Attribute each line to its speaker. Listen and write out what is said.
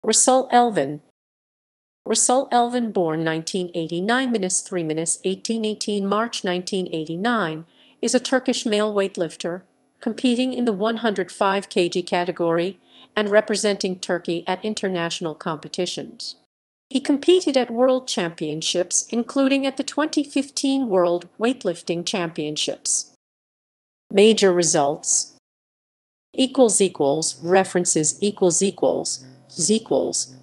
Speaker 1: Resul Elvan. Resul Elvan, born 1989-3-1818 March 1989, is a Turkish male weightlifter, competing in the 105 kg category and representing Turkey at international competitions. He competed at World Championships, including at the 2015 World Weightlifting Championships. Major results. References